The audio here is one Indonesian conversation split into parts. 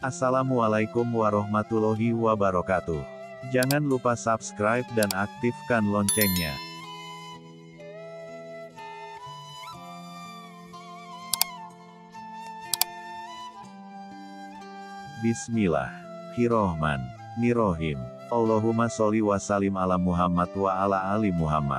Assalamualaikum warahmatullahi wabarakatuh. Jangan lupa subscribe dan aktifkan loncengnya. Bismillahirrohmanirrohim. Allahumma sholli wa sallim ala Muhammad wa ala ali Muhammad.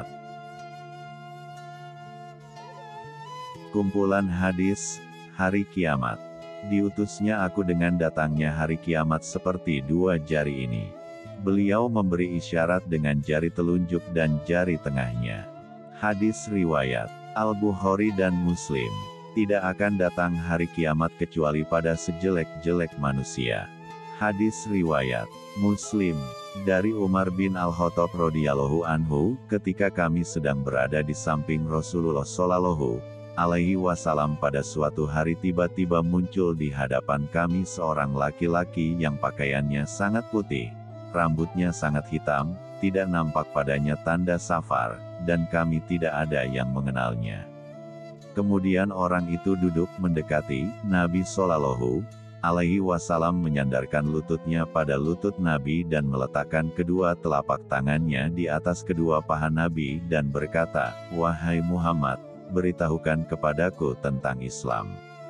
Kumpulan hadis, hari kiamat. Diutusnya aku dengan datangnya hari kiamat seperti dua jari ini. Beliau memberi isyarat dengan jari telunjuk dan jari tengahnya. Hadis riwayat Al-Bukhari dan Muslim. Tidak akan datang hari kiamat kecuali pada sejelek-jelek manusia. Hadis riwayat Muslim. Dari Umar bin Al-Khattab radhiyallahu anhu, ketika kami sedang berada di samping Rasulullah Shallallahu alaihi wasallam pada suatu hari tiba-tiba muncul di hadapan kami seorang laki-laki yang pakaiannya sangat putih, rambutnya sangat hitam, tidak nampak padanya tanda safar, dan kami tidak ada yang mengenalnya. Kemudian orang itu duduk mendekati Nabi Shallallahu alaihi wasallam, menyandarkan lututnya pada lutut Nabi dan meletakkan kedua telapak tangannya di atas kedua paha Nabi dan berkata, "Wahai Muhammad, beritahukan kepadaku tentang Islam."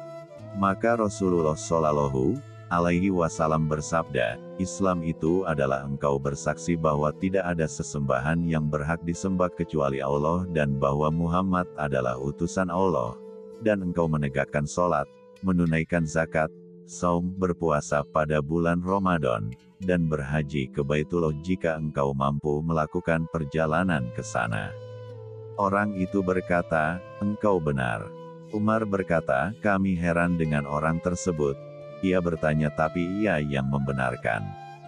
Maka Rasulullah Shallallahu alaihi wasallam bersabda, "Islam itu adalah engkau bersaksi bahwa tidak ada sesembahan yang berhak disembah kecuali Allah dan bahwa Muhammad adalah utusan Allah, dan engkau menegakkan sholat, menunaikan zakat, saum, berpuasa pada bulan Ramadan, dan berhaji ke Baitullah jika engkau mampu melakukan perjalanan ke sana." Orang itu berkata, "Engkau benar." Umar berkata, "Kami heran dengan orang tersebut." Ia bertanya, "Tapi ia yang membenarkan."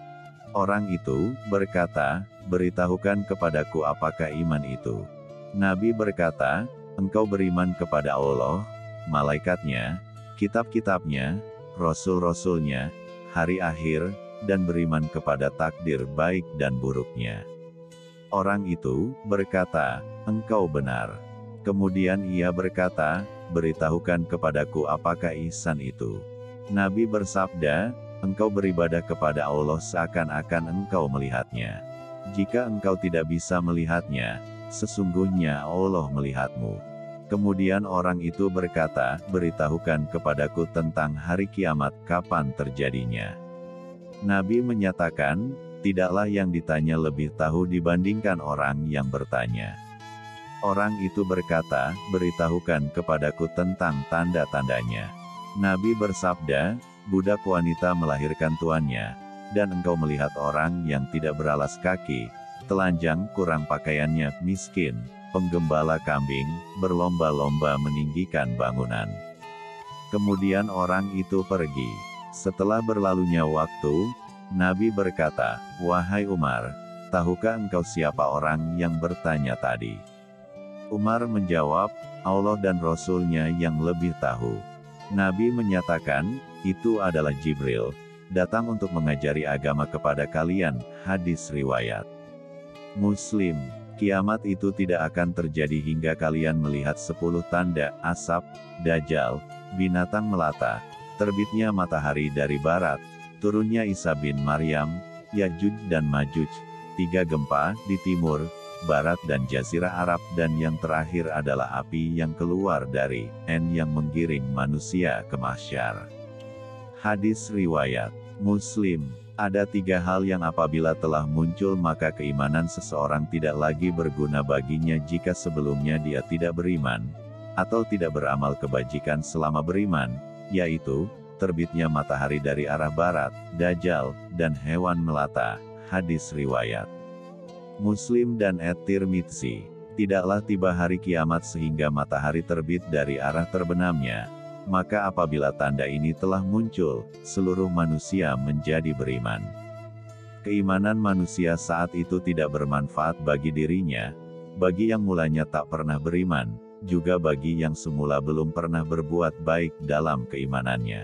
Orang itu berkata, "Beritahukan kepadaku apakah iman itu." Nabi berkata, "Engkau beriman kepada Allah, malaikatnya, kitab-kitabnya, rasul-rasulnya, hari akhir, dan beriman kepada takdir baik dan buruknya." Orang itu berkata, "Engkau benar." Kemudian ia berkata, "Beritahukan kepadaku apakah ihsan itu." Nabi bersabda, "Engkau beribadah kepada Allah seakan-akan engkau melihatnya. Jika engkau tidak bisa melihatnya, sesungguhnya Allah melihatmu." Kemudian orang itu berkata, "Beritahukan kepadaku tentang hari kiamat, kapan terjadinya." Nabi menyatakan, "Tidaklah yang ditanya lebih tahu dibandingkan orang yang bertanya." Orang itu berkata, "Beritahukan kepadaku tentang tanda-tandanya." Nabi bersabda, "Budak wanita melahirkan tuannya, dan engkau melihat orang yang tidak beralas kaki, telanjang, kurang pakaiannya, miskin, penggembala kambing, berlomba-lomba meninggikan bangunan." Kemudian orang itu pergi. Setelah berlalunya waktu, Nabi berkata, "Wahai Umar, tahukah engkau siapa orang yang bertanya tadi?" Umar menjawab, "Allah dan Rasul-Nya yang lebih tahu." Nabi menyatakan, "Itu adalah Jibril, datang untuk mengajari agama kepada kalian." Hadis riwayat Muslim. Kiamat itu tidak akan terjadi hingga kalian melihat 10 tanda: asap, dajjal, binatang melata, terbitnya matahari dari barat, turunnya Isa bin Maryam, Yajuj dan Majuj, 3 gempa di timur, barat dan jazirah Arab, dan yang terakhir adalah api yang keluar dari yang menggiring manusia ke mahsyar. Hadis riwayat Muslim. Ada 3 hal yang apabila telah muncul maka keimanan seseorang tidak lagi berguna baginya jika sebelumnya dia tidak beriman, atau tidak beramal kebajikan selama beriman, yaitu terbitnya matahari dari arah barat, dajjal, dan hewan melata. Hadis riwayat Muslim dan At-Tirmidzi. Tidaklah tiba hari kiamat sehingga matahari terbit dari arah terbenamnya. Maka apabila tanda ini telah muncul, seluruh manusia menjadi beriman. Keimanan manusia saat itu tidak bermanfaat bagi dirinya, bagi yang mulanya tak pernah beriman, juga bagi yang semula belum pernah berbuat baik dalam keimanannya.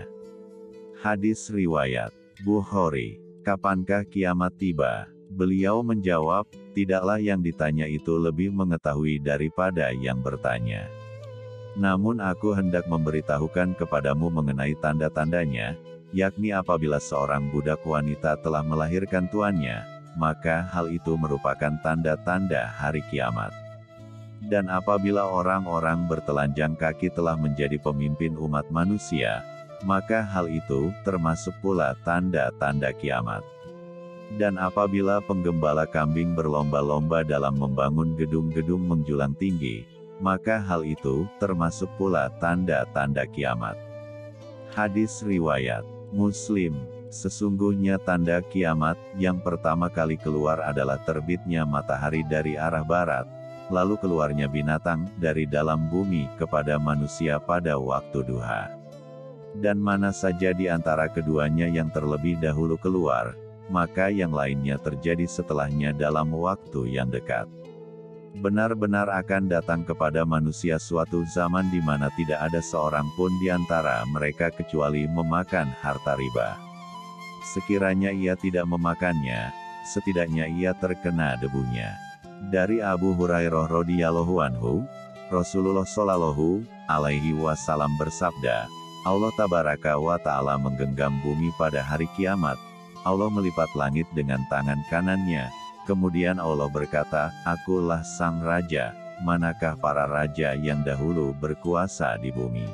Hadis riwayat Bukhari. Kapankah kiamat tiba? Beliau menjawab, "Tidaklah yang ditanya itu lebih mengetahui daripada yang bertanya. Namun aku hendak memberitahukan kepadamu mengenai tanda-tandanya, yakni apabila seorang budak wanita telah melahirkan tuannya, maka hal itu merupakan tanda-tanda hari kiamat. Dan apabila orang-orang bertelanjang kaki telah menjadi pemimpin umat manusia, maka hal itu termasuk pula tanda-tanda kiamat. Dan apabila penggembala kambing berlomba-lomba dalam membangun gedung-gedung menjulang tinggi, maka hal itu termasuk pula tanda-tanda kiamat. Hadis riwayat Muslim, sesungguhnya tanda kiamat yang pertama kali keluar adalah terbitnya matahari dari arah barat, lalu keluarnya binatang dari dalam bumi kepada manusia pada waktu duha. Dan mana saja di antara keduanya yang terlebih dahulu keluar, maka yang lainnya terjadi setelahnya dalam waktu yang dekat. Benar-benar akan datang kepada manusia suatu zaman di mana tidak ada seorang pun di antara mereka kecuali memakan harta riba. Sekiranya ia tidak memakannya, setidaknya ia terkena debunya. Dari Abu Hurairah radhiyallahu anhu, Rasulullah shallallahu alaihi wasallam bersabda, Allah tabaraka wa ta'ala menggenggam bumi pada hari kiamat. Allah melipat langit dengan tangan kanannya, kemudian Allah berkata, Akulah sang raja, manakah para raja yang dahulu berkuasa di bumi?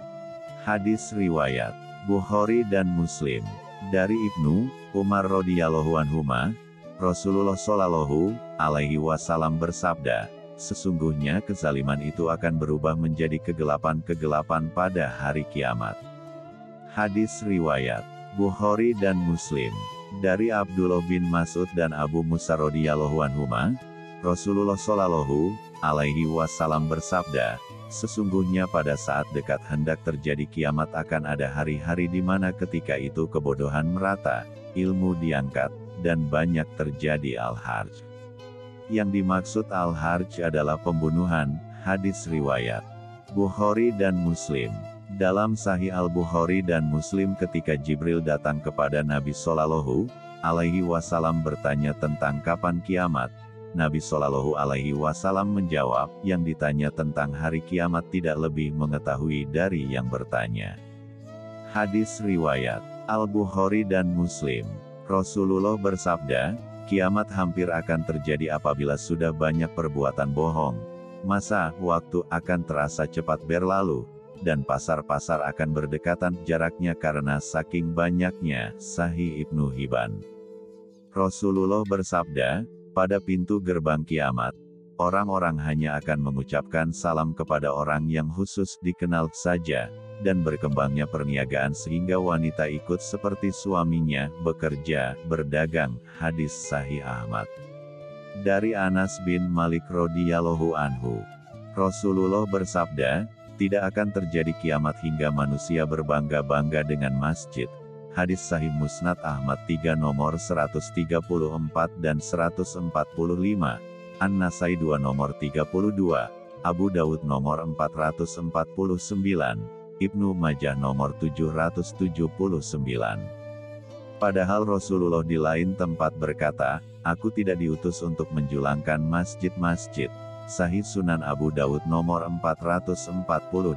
Hadis riwayat Bukhari dan Muslim. Dari Ibnu Umar radhiyallahu anhuma, Rasulullah shallallahu alaihi wasallam bersabda, sesungguhnya kezaliman itu akan berubah menjadi kegelapan-kegelapan pada hari kiamat. Hadis riwayat Bukhari dan Muslim. Dari Abdullah bin Mas'ud dan Abu Musa radhiyallahu anhuma, Rasulullah shallallahu alaihi wasallam bersabda, sesungguhnya pada saat dekat hendak terjadi kiamat akan ada hari-hari di mana ketika itu kebodohan merata, ilmu diangkat, dan banyak terjadi al-harj. Yang dimaksud al-harj adalah pembunuhan. Hadis riwayat Bukhari dan Muslim. Dalam Sahih Al-Bukhari dan Muslim ketika Jibril datang kepada Nabi Shallallahu alaihi wasallam bertanya tentang kapan kiamat, Nabi Shallallahu alaihi wasallam menjawab, yang ditanya tentang hari kiamat tidak lebih mengetahui dari yang bertanya. Hadis riwayat Al-Bukhari dan Muslim. Rasulullah bersabda, kiamat hampir akan terjadi apabila sudah banyak perbuatan bohong. Masa waktu akan terasa cepat berlalu, dan pasar-pasar akan berdekatan jaraknya karena saking banyaknya. Sahih Ibnu Hibban. Rasulullah bersabda, pada pintu gerbang kiamat, orang-orang hanya akan mengucapkan salam kepada orang yang khusus dikenal saja, dan berkembangnya perniagaan sehingga wanita ikut seperti suaminya, bekerja, berdagang. Hadis Sahih Ahmad. Dari Anas bin Malik radhiyallahu anhu, Rasulullah bersabda, tidak akan terjadi kiamat hingga manusia berbangga-bangga dengan masjid. Hadis Sahih Musnad Ahmad 3 nomor 134 dan 145, An-Nasai 2 nomor 32, Abu Daud nomor 449, Ibnu Majah nomor 779. Padahal Rasulullah di lain tempat berkata, aku tidak diutus untuk menjulangkan masjid-masjid. Sahih Sunan Abu Daud nomor 448.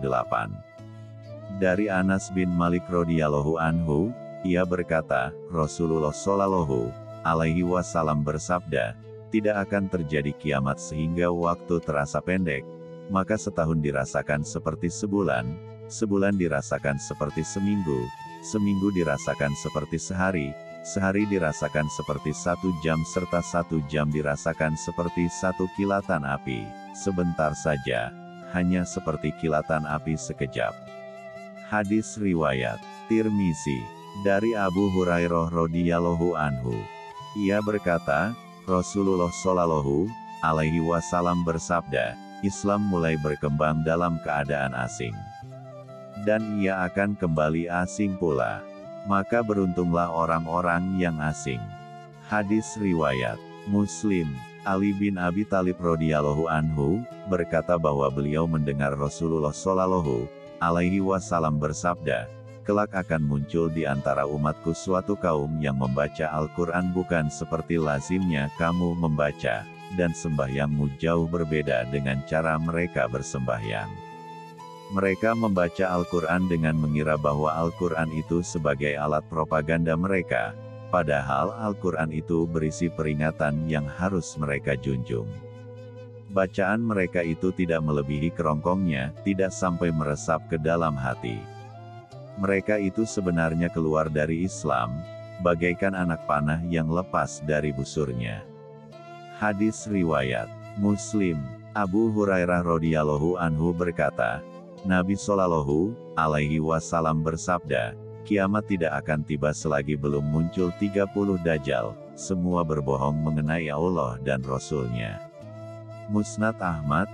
Dari Anas bin Malik radhiyallahu anhu, ia berkata, Rasulullah shallallahu alaihi wasallam bersabda, tidak akan terjadi kiamat sehingga waktu terasa pendek, maka setahun dirasakan seperti sebulan, sebulan dirasakan seperti seminggu, seminggu dirasakan seperti sehari, sehari dirasakan seperti 1 jam serta 1 jam dirasakan seperti 1 kilatan api, sebentar saja, hanya seperti kilatan api sekejap. Hadis riwayat Tirmizi. Dari Abu Hurairah radhiyallahu anhu, ia berkata, Rasulullah shallallahu alaihi wasallam bersabda, Islam mulai berkembang dalam keadaan asing, dan ia akan kembali asing pula. Maka beruntunglah orang-orang yang asing. Hadis riwayat Muslim. Ali bin Abi Thalib radhiyallahu anhu berkata bahwa beliau mendengar Rasulullah shallallahu alaihi wasallam bersabda, kelak akan muncul di antara umatku suatu kaum yang membaca Al-Quran bukan seperti lazimnya kamu membaca, dan sembahyangmu jauh berbeda dengan cara mereka bersembahyang. Mereka membaca Al-Quran dengan mengira bahwa Al-Quran itu sebagai alat propaganda mereka, padahal Al-Quran itu berisi peringatan yang harus mereka junjung. Bacaan mereka itu tidak melebihi kerongkongnya, tidak sampai meresap ke dalam hati. Mereka itu sebenarnya keluar dari Islam, bagaikan anak panah yang lepas dari busurnya. Hadis riwayat Muslim. Abu Hurairah radhiyallahu anhu berkata, Nabi Shallallahu alaihi wasallam bersabda, kiamat tidak akan tiba selagi belum muncul 30 dajjal, semua berbohong mengenai Allah dan Rasul-Nya. Musnad Ahmad,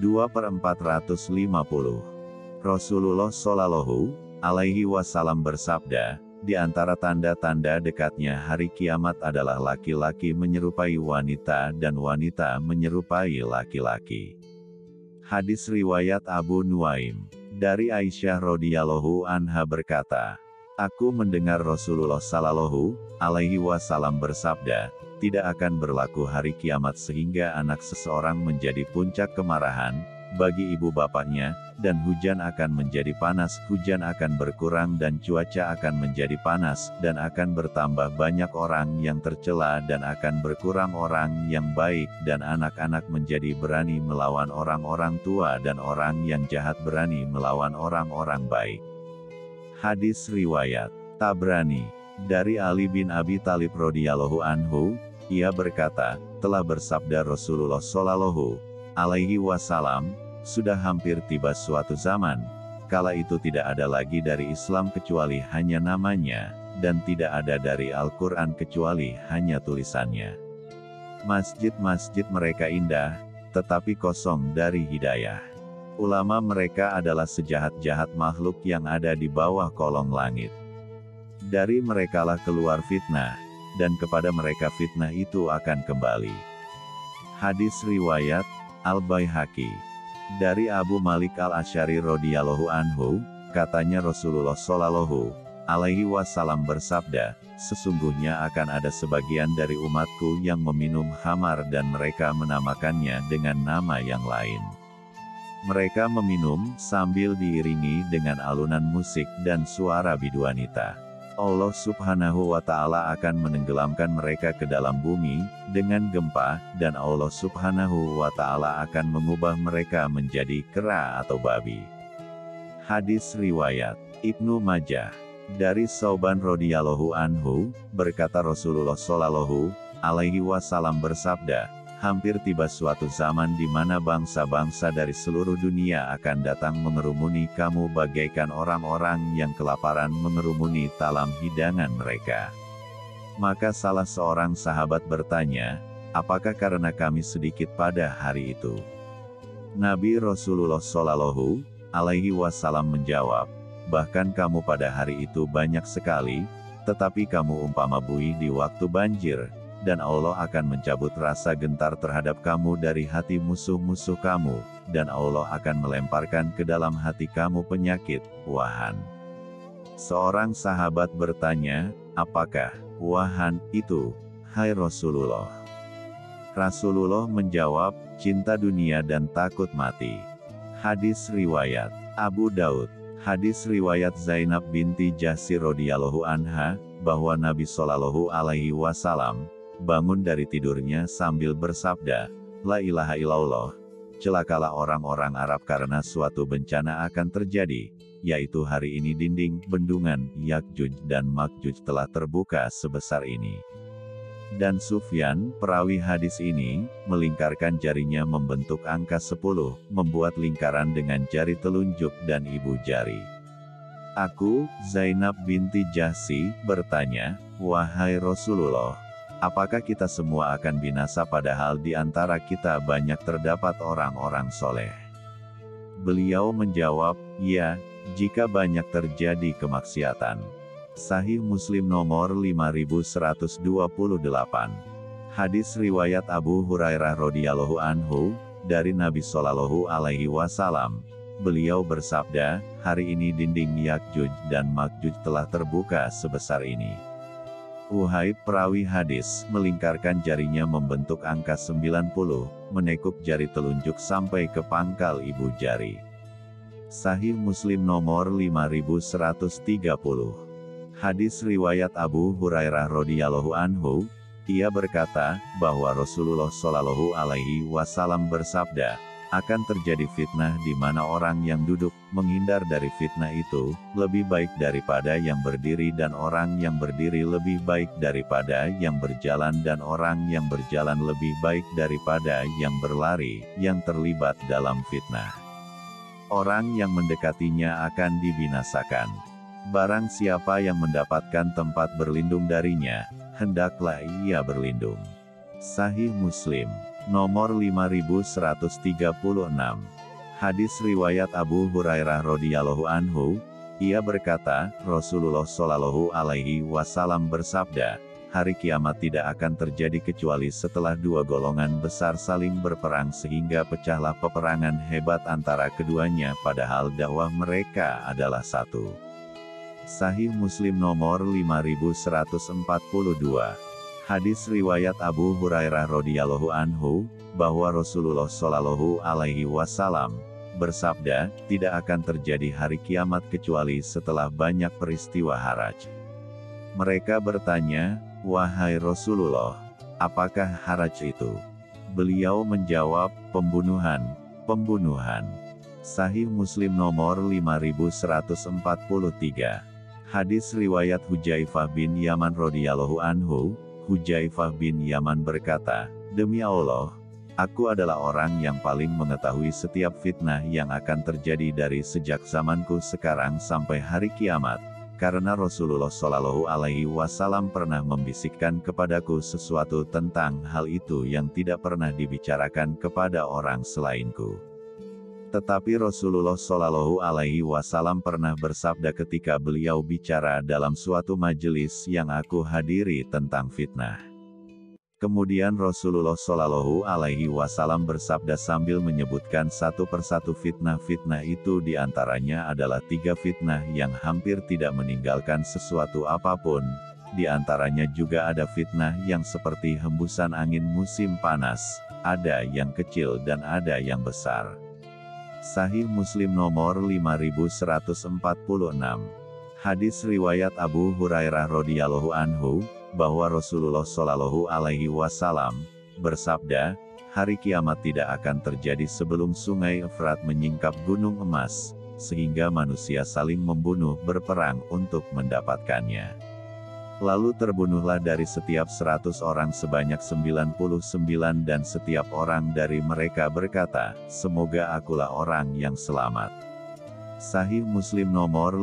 2/450. Rasulullah Shallallahu alaihi wasallam bersabda, di antara tanda-tanda dekatnya hari kiamat adalah laki-laki menyerupai wanita dan wanita menyerupai laki-laki. Hadis riwayat Abu Nuaim. Dari Aisyah radhiyallahu anha berkata, aku mendengar Rasulullah sallallahu alaihi wasallam bersabda, tidak akan berlaku hari kiamat sehingga anak seseorang menjadi puncak kemarahan bagi ibu bapaknya, dan hujan akan menjadi panas, hujan akan berkurang dan cuaca akan menjadi panas, dan akan bertambah banyak orang yang tercela dan akan berkurang orang yang baik, dan anak-anak menjadi berani melawan orang-orang tua dan orang yang jahat berani melawan orang-orang baik. Hadis riwayat Tabrani. Dari Ali bin Abi Thalib radhiyallahu anhu, ia berkata, telah bersabda Rasulullah shallallahu alaihi wasallam, sudah hampir tiba suatu zaman, kala itu tidak ada lagi dari Islam kecuali hanya namanya, dan tidak ada dari Al-Quran kecuali hanya tulisannya. Masjid-masjid mereka indah, tetapi kosong dari hidayah. Ulama mereka adalah sejahat-jahat makhluk yang ada di bawah kolong langit. Dari merekalah keluar fitnah, dan kepada mereka fitnah itu akan kembali. Hadis riwayat Al-Baihaqi. Dari Abu Malik Al-Asy'ari radhiyallahu anhu, katanya Rasulullah shallallahu alaihi wasallam bersabda, sesungguhnya akan ada sebagian dari umatku yang meminum khamar dan mereka menamakannya dengan nama yang lain. Mereka meminum sambil diiringi dengan alunan musik dan suara biduanita. Allah subhanahu wa ta'ala akan menenggelamkan mereka ke dalam bumi, dengan gempa, dan Allah subhanahu wa ta'ala akan mengubah mereka menjadi kera atau babi. Hadis riwayat Ibnu Majah. Dari Sauban radhiyallahu anhu, berkata Rasulullah shallallahu alaihi wasallam bersabda, hampir tiba suatu zaman di mana bangsa-bangsa dari seluruh dunia akan datang mengerumuni kamu bagaikan orang-orang yang kelaparan mengerumuni talam hidangan mereka. Maka salah seorang sahabat bertanya, apakah karena kami sedikit pada hari itu? Nabi Rasulullah shallallahu alaihi wasallam menjawab, bahkan kamu pada hari itu banyak sekali, tetapi kamu umpama buih di waktu banjir, dan Allah akan mencabut rasa gentar terhadap kamu dari hati musuh-musuh kamu, dan Allah akan melemparkan ke dalam hati kamu penyakit, wahan. Seorang sahabat bertanya, apakah wahan itu, hai Rasulullah? Rasulullah menjawab, cinta dunia dan takut mati. Hadis riwayat Abu Daud. Hadis riwayat Zainab binti Jahsy radhiyallahu anha, bahwa Nabi Shallallahu alaihi wasallam bangun dari tidurnya sambil bersabda, La ilaha illallah, celakalah orang-orang Arab karena suatu bencana akan terjadi, yaitu hari ini dinding, bendungan, Yakjuj dan Makjuj telah terbuka sebesar ini. Dan Sufyan, perawi hadis ini, melingkarkan jarinya membentuk angka 10, membuat lingkaran dengan jari telunjuk dan ibu jari. Aku, Zainab binti Jahsy, bertanya, wahai Rasulullah, apakah kita semua akan binasa padahal di antara kita banyak terdapat orang-orang soleh? Beliau menjawab, ya, jika banyak terjadi kemaksiatan. Sahih Muslim nomor 5128. Hadis riwayat Abu Hurairah radhiyallahu anhu, dari Nabi Shallallahu alaihi wasallam. Beliau bersabda, hari ini dinding Yakjuj dan Makjuj telah terbuka sebesar ini. Uhaib perawi hadis, melingkarkan jarinya membentuk angka 90, menekuk jari telunjuk sampai ke pangkal ibu jari. Sahih Muslim nomor 5130. Hadis riwayat Abu Hurairah radhiyallahu anhu, ia berkata, bahwa Rasulullah Shallallahu alaihi wasallam bersabda, akan terjadi fitnah di mana orang yang duduk, menghindar dari fitnah itu, lebih baik daripada yang berdiri dan orang yang berdiri lebih baik daripada yang berjalan dan orang yang berjalan lebih baik daripada yang berlari, yang terlibat dalam fitnah. Orang yang mendekatinya akan dibinasakan. Barang siapa yang mendapatkan tempat berlindung darinya, hendaklah ia berlindung. Sahih Muslim, nomor 5136. Hadis riwayat Abu Hurairah radhiyallahu anhu, ia berkata, Rasulullah Shallallahu alaihi wasallam bersabda, hari kiamat tidak akan terjadi kecuali setelah dua golongan besar saling berperang sehingga pecahlah peperangan hebat antara keduanya padahal dakwah mereka adalah satu. Sahih Muslim nomor 5142. Hadis riwayat Abu Hurairah radhiyallahu anhu, bahwa Rasulullah Shallallahu alaihi wasallam bersabda, tidak akan terjadi hari kiamat kecuali setelah banyak peristiwa haraj. Mereka bertanya, wahai Rasulullah, apakah haraj itu? Beliau menjawab, pembunuhan, pembunuhan. Sahih Muslim nomor 5143. Hadis riwayat Hudzaifah bin Yaman radhiyallahu anhu, Hudzaifah bin Yaman berkata, demi Allah, aku adalah orang yang paling mengetahui setiap fitnah yang akan terjadi dari sejak zamanku sekarang sampai hari kiamat, karena Rasulullah Shallallahu alaihi wasallam pernah membisikkan kepadaku sesuatu tentang hal itu yang tidak pernah dibicarakan kepada orang selainku. Tetapi Rasulullah Shallallahu alaihi wasallam pernah bersabda ketika beliau bicara dalam suatu majelis yang aku hadiri tentang fitnah. Kemudian Rasulullah Shallallahu alaihi wasallam bersabda sambil menyebutkan satu persatu fitnah-fitnah itu, di antaranya adalah 3 fitnah yang hampir tidak meninggalkan sesuatu apapun. Di antaranya juga ada fitnah yang seperti hembusan angin musim panas, ada yang kecil dan ada yang besar. Sahih Muslim nomor 5146. Hadis riwayat Abu Hurairah radhiyallahu anhu, bahwa Rasulullah Shallallahu alaihi wasallam bersabda, hari kiamat tidak akan terjadi sebelum sungai Efrat menyingkap gunung emas, sehingga manusia saling membunuh berperang untuk mendapatkannya. Lalu terbunuhlah dari setiap 100 orang sebanyak 99 dan setiap orang dari mereka berkata, semoga akulah orang yang selamat. Sahih Muslim nomor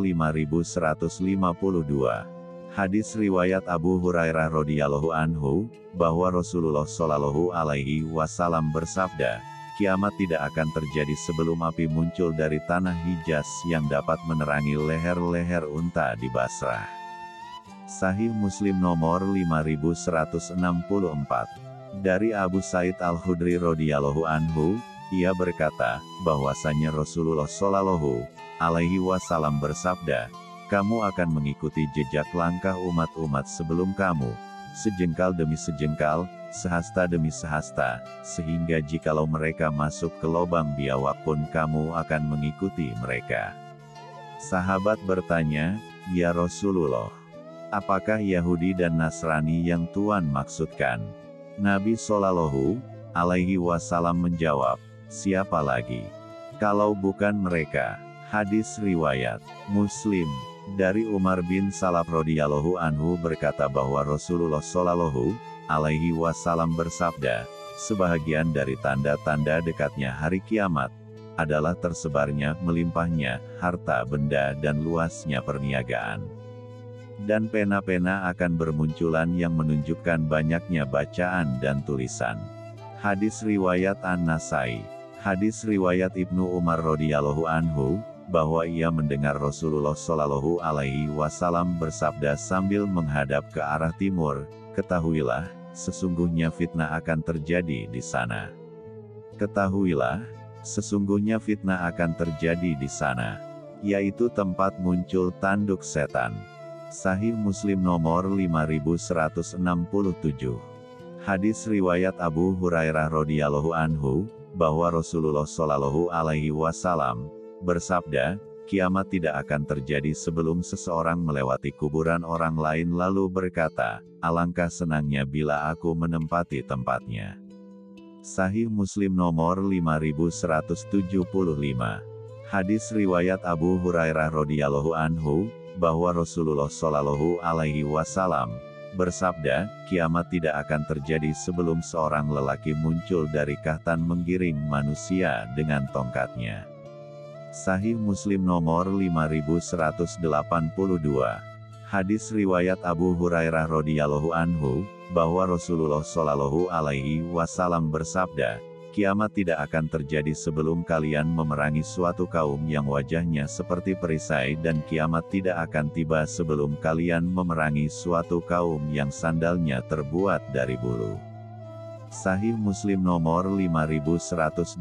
5152. Hadis riwayat Abu Hurairah radhiyallahu anhu, bahwa Rasulullah Shallallahu alaihi wasallam bersabda, kiamat tidak akan terjadi sebelum api muncul dari tanah Hijaz yang dapat menerangi leher-leher unta di Basrah. Sahih Muslim nomor 5164. Dari Abu Sa'id Al-Khudri radhiyallahu anhu, ia berkata, bahwasanya Rasulullah Shallallahu alaihi wasallam bersabda, kamu akan mengikuti jejak langkah umat-umat sebelum kamu, sejengkal demi sejengkal, sehasta demi sehasta, sehingga jikalau mereka masuk ke lubang biawak pun kamu akan mengikuti mereka. Sahabat bertanya, ya Rasulullah, apakah Yahudi dan Nasrani yang Tuhan maksudkan? Nabi Shallallahu alaihi wasallam menjawab, siapa lagi? Kalau bukan mereka. Hadis riwayat Muslim. Dari Umar bin Salaf radhiyallahu anhu berkata bahwa Rasulullah Shallallahu alaihi wasallam bersabda, sebahagian dari tanda-tanda dekatnya hari kiamat adalah tersebarnya, melimpahnya harta benda dan luasnya perniagaan. Dan pena-pena akan bermunculan yang menunjukkan banyaknya bacaan dan tulisan. Hadis riwayat An-Nasai. Hadis riwayat Ibnu Umar radhiyallahu anhu, bahwa ia mendengar Rasulullah Shallallahu alaihi wasallam bersabda sambil menghadap ke arah timur, ketahuilah, sesungguhnya fitnah akan terjadi di sana. Ketahuilah, sesungguhnya fitnah akan terjadi di sana, yaitu tempat muncul tanduk setan. Sahih Muslim nomor 5167. Hadis riwayat Abu Hurairah radhiyallahu anhu, bahwa Rasulullah Shallallahu alaihi wasallam bersabda, kiamat tidak akan terjadi sebelum seseorang melewati kuburan orang lain lalu berkata, alangkah senangnya bila aku menempati tempatnya. Sahih Muslim nomor 5175. Hadis riwayat Abu Hurairah radhiyallahu anhu, bahwa Rasulullah shallallahu alaihi wasallam bersabda, kiamat tidak akan terjadi sebelum seorang lelaki muncul dari kahtan menggiring manusia dengan tongkatnya. Sahih Muslim nomor 5182. Hadis riwayat Abu Hurairah radhiyallahu anhu, bahwa Rasulullah shallallahu alaihi wasallam bersabda, kiamat tidak akan terjadi sebelum kalian memerangi suatu kaum yang wajahnya seperti perisai dan kiamat tidak akan tiba sebelum kalian memerangi suatu kaum yang sandalnya terbuat dari bulu. Sahih Muslim nomor 5184.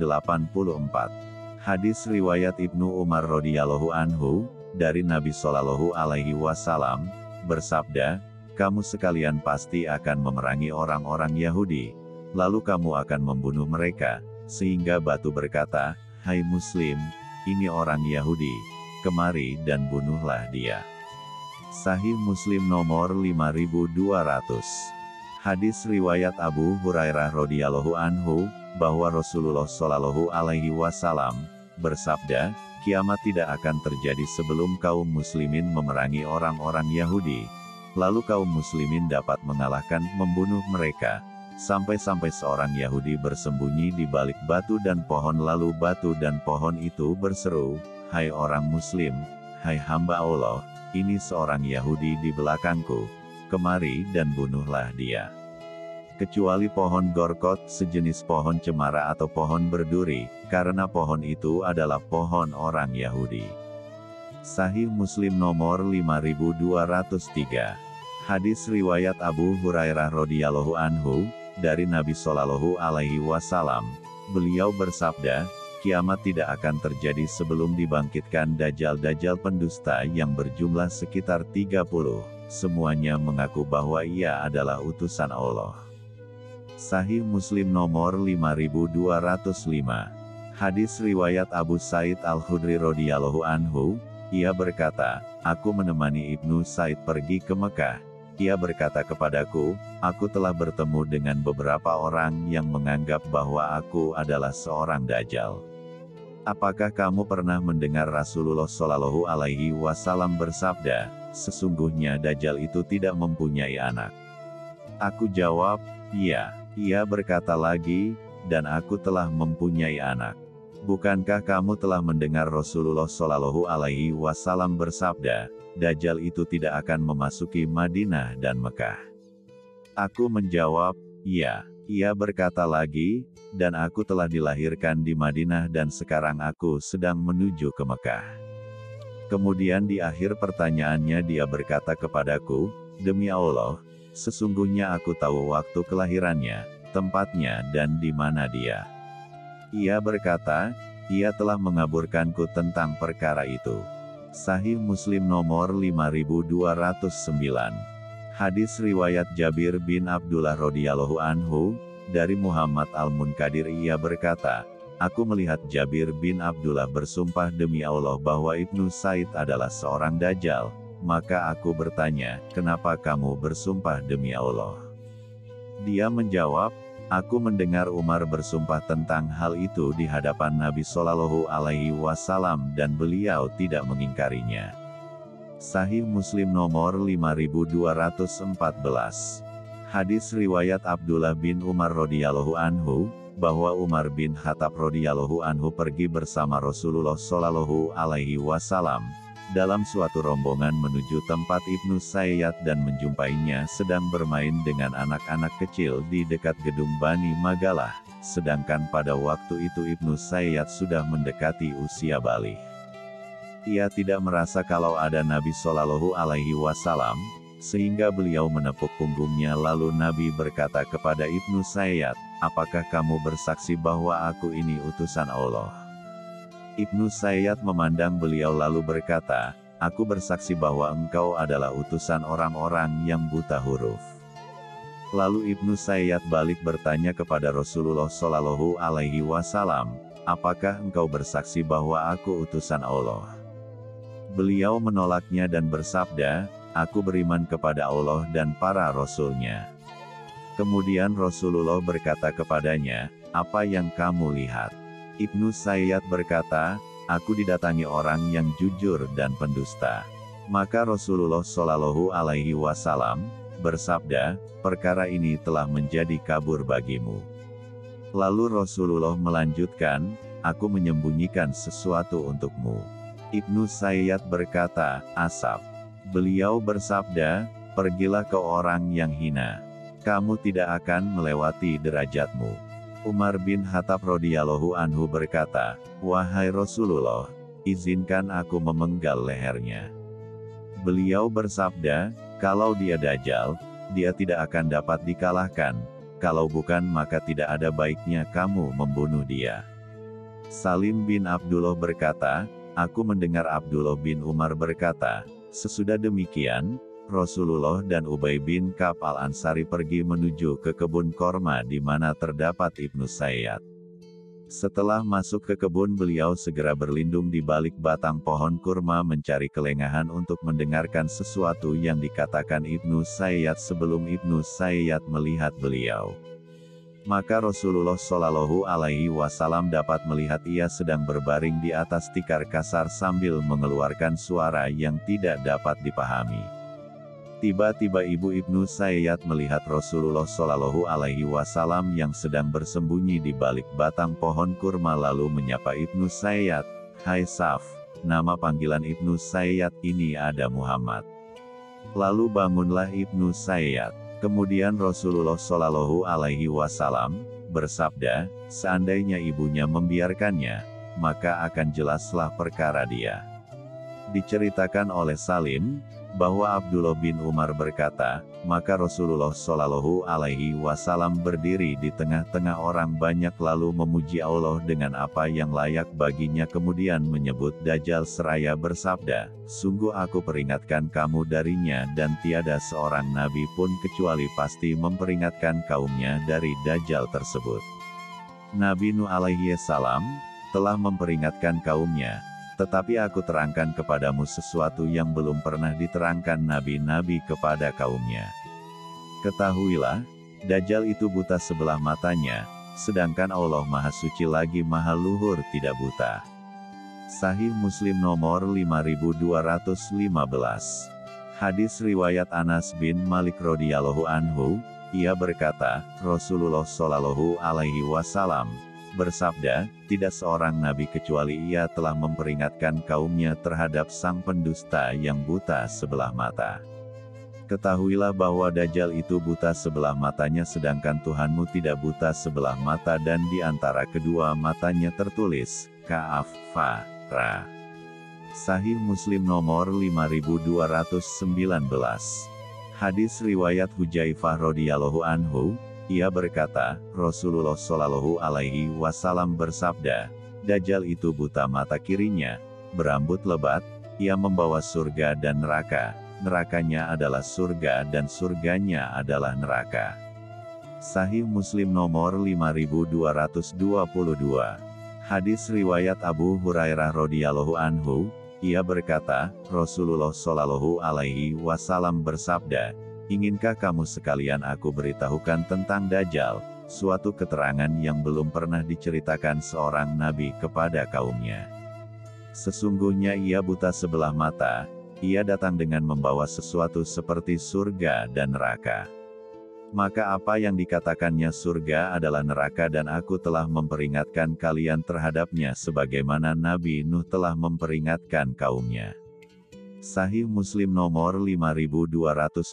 Hadis riwayat Ibnu Umar radhiyallahu anhu, dari Nabi Shallallahu alaihi wasallam, bersabda, kamu sekalian pasti akan memerangi orang-orang Yahudi. Lalu kamu akan membunuh mereka, sehingga batu berkata, hai Muslim, ini orang Yahudi, kemari dan bunuhlah dia. Sahih Muslim nomor 5200. Hadis riwayat Abu Hurairah radhiyallahu anhu, bahwa Rasulullah shallallahu alaihi wasallam bersabda, kiamat tidak akan terjadi sebelum kaum muslimin memerangi orang-orang Yahudi. Lalu kaum muslimin dapat mengalahkan, membunuh mereka. Sampai-sampai seorang Yahudi bersembunyi di balik batu dan pohon lalu batu dan pohon itu berseru, hai orang Muslim, hai hamba Allah, ini seorang Yahudi di belakangku, kemari dan bunuhlah dia. Kecuali pohon gorkot sejenis pohon cemara atau pohon berduri, karena pohon itu adalah pohon orang Yahudi. Sahih Muslim nomor 5203. Hadis riwayat Abu Hurairah radhiyallahu anhu, dari Nabi Shallallahu alaihi wasallam, beliau bersabda, kiamat tidak akan terjadi sebelum dibangkitkan dajjal-dajjal pendusta yang berjumlah sekitar 30, semuanya mengaku bahwa ia adalah utusan Allah. Sahih Muslim nomor 5205. Hadis riwayat Abu Sa'id Al-Khudri radhiyallahu anhu, ia berkata, aku menemani Ibnu Said pergi ke Mekah. Ia berkata kepadaku, aku telah bertemu dengan beberapa orang yang menganggap bahwa aku adalah seorang dajjal. Apakah kamu pernah mendengar Rasulullah shallallahu alaihi wasallam bersabda, sesungguhnya dajjal itu tidak mempunyai anak? Aku jawab, iya. Ia berkata lagi, dan aku telah mempunyai anak. Bukankah kamu telah mendengar Rasulullah shallallahu alaihi wasallam bersabda, Dajjal itu tidak akan memasuki Madinah dan Mekah? Aku menjawab, iya. Ia berkata lagi, dan aku telah dilahirkan di Madinah dan sekarang aku sedang menuju ke Mekah. Kemudian di akhir pertanyaannya dia berkata kepadaku, demi Allah, sesungguhnya aku tahu waktu kelahirannya, tempatnya dan di mana dia. Ia berkata, ia telah mengaburkanku tentang perkara itu. Sahih Muslim nomor 5209. Hadis riwayat Jabir bin Abdullah radhiyallahu anhu, dari Muhammad Al-Munkadir ia berkata, aku melihat Jabir bin Abdullah bersumpah demi Allah bahwa Ibnu Said adalah seorang dajjal, maka aku bertanya, kenapa kamu bersumpah demi Allah? Dia menjawab, aku mendengar Umar bersumpah tentang hal itu di hadapan Nabi Shallallahu alaihi wasallam dan beliau tidak mengingkarinya. Sahih Muslim nomor 5214. Hadis riwayat Abdullah bin Umar radhiyallahu anhu, bahwa Umar bin Khattab radhiyallahu anhu pergi bersama Rasulullah Shallallahu alaihi wasallam dalam suatu rombongan menuju tempat Ibnu Sayyad dan menjumpainya sedang bermain dengan anak-anak kecil di dekat gedung Bani Magalah, sedangkan pada waktu itu Ibnu Sayyad sudah mendekati usia baligh. Ia tidak merasa kalau ada Nabi Shallallahu alaihi wasallam, sehingga beliau menepuk punggungnya lalu Nabi berkata kepada Ibnu Sayyad, apakah kamu bersaksi bahwa aku ini utusan Allah? Ibnu Sayyad memandang beliau lalu berkata, aku bersaksi bahwa engkau adalah utusan orang-orang yang buta huruf. Lalu Ibnu Sayyad balik bertanya kepada Rasulullah Shallallahu alaihi wasallam, apakah engkau bersaksi bahwa aku utusan Allah? Beliau menolaknya dan bersabda, aku beriman kepada Allah dan para Rasul-Nya. Kemudian Rasulullah berkata kepadanya, apa yang kamu lihat? Ibnu Sayyad berkata, aku didatangi orang yang jujur dan pendusta. Maka Rasulullah Shallallahu Alaihi Wasallam bersabda, perkara ini telah menjadi kabur bagimu. Lalu Rasulullah melanjutkan, aku menyembunyikan sesuatu untukmu. Ibnu Sayyad berkata, asap. Beliau bersabda, pergilah ke orang yang hina. Kamu tidak akan melewati derajatmu. Umar bin Khattab radhiyallahu anhu berkata, wahai Rasulullah, izinkan aku memenggal lehernya. Beliau bersabda, kalau dia dajjal, dia tidak akan dapat dikalahkan, kalau bukan maka tidak ada baiknya kamu membunuh dia. Salim bin Abdullah berkata, aku mendengar Abdullah bin Umar berkata, sesudah demikian, Rasulullah dan Ubay bin Ka'ab al-Ansari pergi menuju ke kebun korma di mana terdapat Ibnu Sayyad. Setelah masuk ke kebun beliau segera berlindung di balik batang pohon kurma mencari kelengahan untuk mendengarkan sesuatu yang dikatakan Ibnu Sayyad sebelum Ibnu Sayyad melihat beliau. Maka Rasulullah Shallallahu Alaihi Wasallam dapat melihat ia sedang berbaring di atas tikar kasar sambil mengeluarkan suara yang tidak dapat dipahami. Tiba-tiba ibu Ibnu Sayyad melihat Rasulullah Shallallahu Alaihi Wasallam yang sedang bersembunyi di balik batang pohon kurma lalu menyapa Ibnu Sayyad, hai Saf, nama panggilan Ibnu Sayyad ini ada Muhammad. Lalu bangunlah Ibnu Sayyad. Kemudian Rasulullah Shallallahu Alaihi Wasallam bersabda, seandainya ibunya membiarkannya, maka akan jelaslah perkara dia. Diceritakan oleh Salim, bahwa Abdullah bin Umar berkata, maka Rasulullah Shallallahu Alaihi Wasallam berdiri di tengah-tengah orang banyak lalu memuji Allah dengan apa yang layak baginya kemudian menyebut Dajjal seraya bersabda, sungguh aku peringatkan kamu darinya dan tiada seorang nabi pun kecuali pasti memperingatkan kaumnya dari Dajjal tersebut. Nabi Nuh alaihi salam telah memperingatkan kaumnya. Tetapi aku terangkan kepadamu sesuatu yang belum pernah diterangkan nabi-nabi kepada kaumnya. Ketahuilah, Dajjal itu buta sebelah matanya, sedangkan Allah Maha Suci lagi Maha Luhur tidak buta. Sahih Muslim nomor 5215. Hadis riwayat Anas bin Malik radhiyallahu anhu, ia berkata, Rasulullah Shallallahu Alaihi Wasallam bersabda, tidak seorang nabi kecuali ia telah memperingatkan kaumnya terhadap sang pendusta yang buta sebelah mata. Ketahuilah bahwa Dajjal itu buta sebelah matanya sedangkan Tuhanmu tidak buta sebelah mata dan di antara kedua matanya tertulis, Ka'af, Fa, Ra. Sahih Muslim nomor 5219. Hadis riwayat Hujaifah radhiyallahu anhu, ia berkata, Rasulullah Shallallahu Alaihi Wasallam bersabda, Dajjal itu buta mata kirinya, berambut lebat, ia membawa surga dan neraka, nerakanya adalah surga dan surganya adalah neraka. Sahih Muslim nomor 5222. Hadis riwayat Abu Hurairah radhiyallahu anhu, ia berkata, Rasulullah Shallallahu Alaihi Wasallam bersabda, inginkah kamu sekalian aku beritahukan tentang Dajjal, suatu keterangan yang belum pernah diceritakan seorang nabi kepada kaumnya. Sesungguhnya ia buta sebelah mata, ia datang dengan membawa sesuatu seperti surga dan neraka. Maka apa yang dikatakannya surga adalah neraka dan aku telah memperingatkan kalian terhadapnya sebagaimana Nabi Nuh telah memperingatkan kaumnya. Sahih Muslim nomor 5227.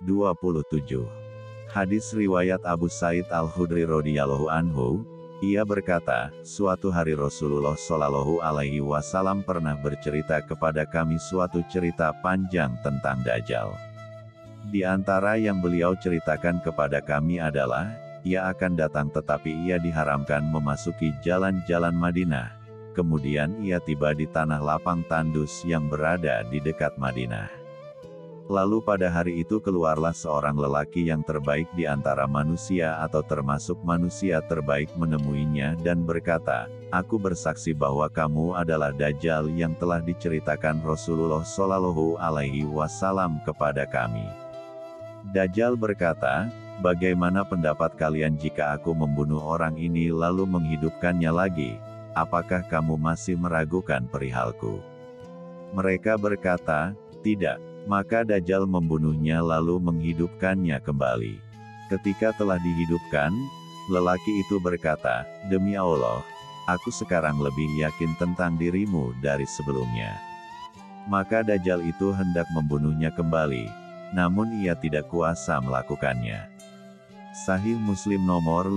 Hadis riwayat Abu Sa'id Al-Khudri radhiyallahu anhu, ia berkata, suatu hari Rasulullah Shallallahu Alaihi Wasallam pernah bercerita kepada kami suatu cerita panjang tentang Dajjal. Di antara yang beliau ceritakan kepada kami adalah, ia akan datang tetapi ia diharamkan memasuki jalan-jalan Madinah. Kemudian ia tiba di tanah lapang tandus yang berada di dekat Madinah. Lalu pada hari itu keluarlah seorang lelaki yang terbaik di antara manusia atau termasuk manusia terbaik menemuinya dan berkata, Aku bersaksi bahwa kamu adalah Dajjal yang telah diceritakan Rasulullah Shallallahu Alaihi Wasallam kepada kami. Dajjal berkata, bagaimana pendapat kalian jika aku membunuh orang ini lalu menghidupkannya lagi? Apakah kamu masih meragukan perihalku? Mereka berkata, tidak. Maka Dajjal membunuhnya lalu menghidupkannya kembali. Ketika telah dihidupkan, lelaki itu berkata, demi Allah, aku sekarang lebih yakin tentang dirimu dari sebelumnya. Maka Dajjal itu hendak membunuhnya kembali, namun ia tidak kuasa melakukannya. Sahih Muslim nomor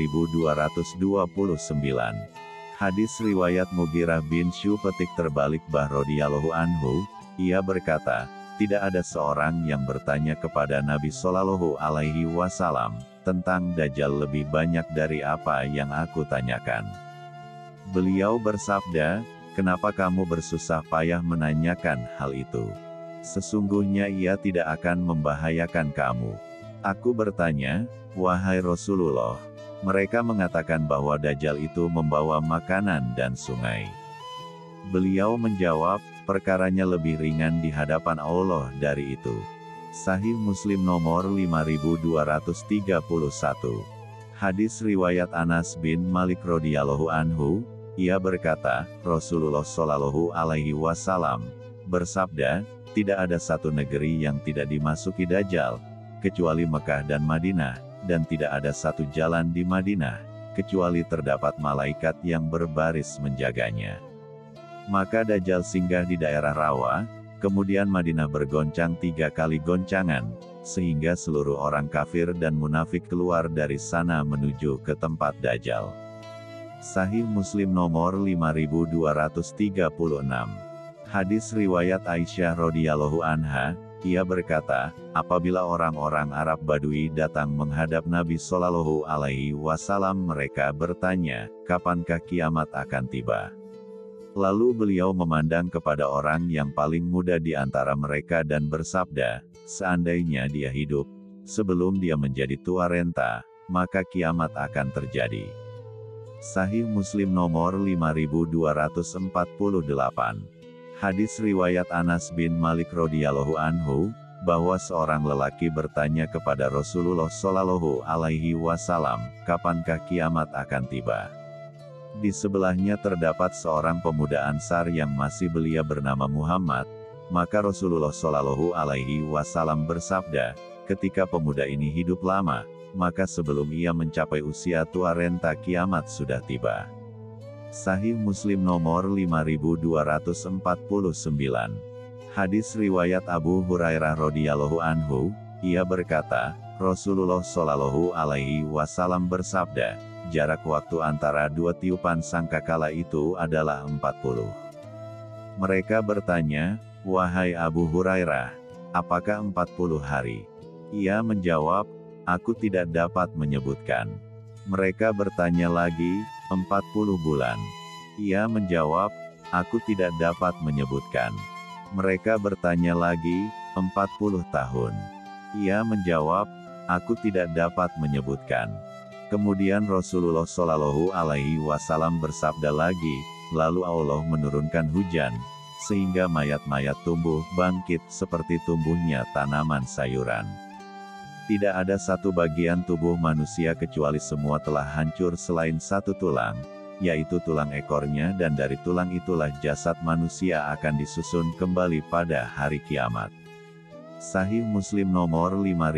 5229. Hadis riwayat Mughirah bin Syu'petik terbalik radhiyallahu anhu, ia berkata, tidak ada seorang yang bertanya kepada Nabi Shallallahu Alaihi Wasallam tentang Dajjal lebih banyak dari apa yang aku tanyakan. Beliau bersabda, kenapa kamu bersusah payah menanyakan hal itu? Sesungguhnya ia tidak akan membahayakan kamu. Aku bertanya, wahai Rasulullah, mereka mengatakan bahwa Dajjal itu membawa makanan dan sungai. Beliau menjawab, perkaranya lebih ringan di hadapan Allah dari itu. Sahih Muslim nomor 5231. Hadis riwayat Anas bin Malik radhiyallahu anhu, ia berkata, Rasulullah Shallallahu Alaihi Wasallam bersabda, tidak ada satu negeri yang tidak dimasuki Dajjal, kecuali Mekah dan Madinah, dan tidak ada satu jalan di Madinah, kecuali terdapat malaikat yang berbaris menjaganya. Maka Dajjal singgah di daerah rawa, kemudian Madinah bergoncang 3 kali goncangan, sehingga seluruh orang kafir dan munafik keluar dari sana menuju ke tempat Dajjal. Sahih Muslim nomor 5236. Hadis riwayat Aisyah radhiyallahu anha, ia berkata, apabila orang-orang Arab Badui datang menghadap Nabi Shallallahu Alaihi Wasallam, mereka bertanya, kapankah kiamat akan tiba? Lalu beliau memandang kepada orang yang paling muda di antara mereka dan bersabda, seandainya dia hidup, sebelum dia menjadi tua renta, maka kiamat akan terjadi. Sahih Muslim nomor 5248. Hadis riwayat Anas bin Malik radhiyallahu anhu, bahwa seorang lelaki bertanya kepada Rasulullah Shallallahu Alaihi Wasallam, kapankah kiamat akan tiba? Di sebelahnya terdapat seorang pemuda Ansar yang masih belia bernama Muhammad, maka Rasulullah Shallallahu Alaihi Wasallam bersabda, ketika pemuda ini hidup lama, maka sebelum ia mencapai usia tua renta kiamat sudah tiba. Sahih Muslim nomor 5249. Hadis riwayat Abu Hurairah radhiyallahu anhu, ia berkata, Rasulullah Shallallahu Alaihi Wasallam bersabda, jarak waktu antara 2 tiupan sangkakala itu adalah 40. Mereka bertanya, wahai Abu Hurairah, apakah 40 hari? Ia menjawab, aku tidak dapat menyebutkan. Mereka bertanya lagi, 40 bulan. Ia menjawab, aku tidak dapat menyebutkan. Mereka bertanya lagi, 40 tahun. Ia menjawab, aku tidak dapat menyebutkan. Kemudian Rasulullah Shallallahu Alaihi Wasallam bersabda lagi, lalu Allah menurunkan hujan, sehingga mayat-mayat tumbuh bangkit seperti tumbuhnya tanaman sayuran. Tidak ada satu bagian tubuh manusia kecuali semua telah hancur selain satu tulang, yaitu tulang ekornya, dan dari tulang itulah jasad manusia akan disusun kembali pada hari kiamat. Sahih Muslim nomor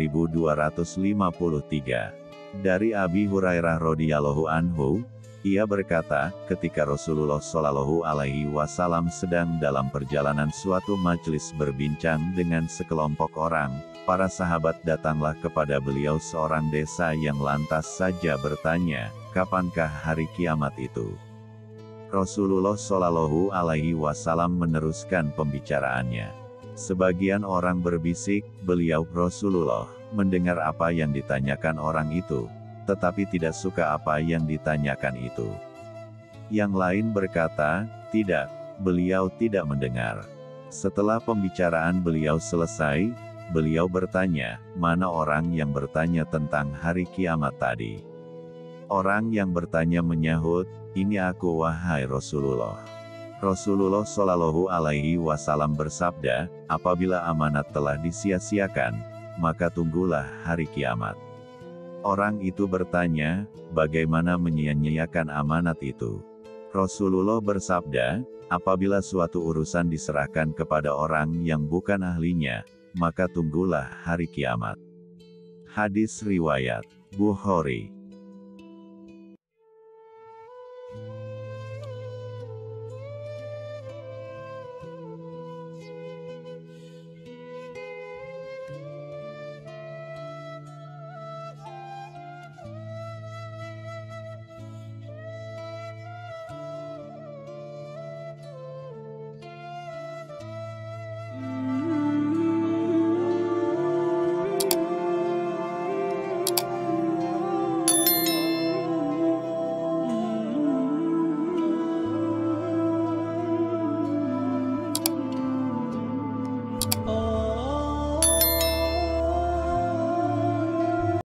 5253. Dari Abi Hurairah radhiyallahu anhu, ia berkata, ketika Rasulullah Shallallahu Alaihi Wasallam sedang dalam perjalanan suatu majelis berbincang dengan sekelompok orang, para sahabat datanglah kepada beliau seorang desa yang lantas saja bertanya, kapankah hari kiamat itu? Rasulullah Shallallahu Alaihi Wasallam meneruskan pembicaraannya. Sebagian orang berbisik, beliau Rasulullah mendengar apa yang ditanyakan orang itu, tetapi tidak suka apa yang ditanyakan itu. Yang lain berkata, tidak, beliau tidak mendengar. Setelah pembicaraan beliau selesai, beliau bertanya, mana orang yang bertanya tentang hari kiamat tadi? Orang yang bertanya menyahut, "Ini aku wahai Rasulullah." Rasulullah Shallallahu Alaihi Wasallam bersabda, apabila amanat telah disia-siakan, maka tunggulah hari kiamat. Orang itu bertanya, bagaimana menyia-nyiakan amanat itu? Rasulullah bersabda, apabila suatu urusan diserahkan kepada orang yang bukan ahlinya, maka tunggulah hari kiamat. Hadis riwayat Bukhari.